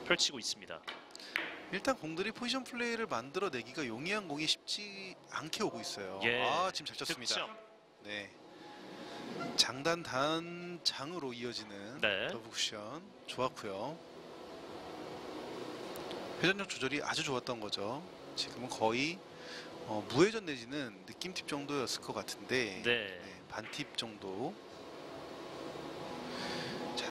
펼치고 있습니다. 일단 공들이 포지션 플레이를 만들어내기가 용이한 공이 쉽지 않게 오고 있어요. 예. 아, 지금 잘 쳤습니다. 득점. 네. 장단 단장으로 이어지는 네. 더블 쿠션 좋았고요. 회전력 조절이 아주 좋았던 거죠. 지금은 거의 무회전 내지는 느낌팁 정도였을 것 같은데 네. 네, 반팁 정도.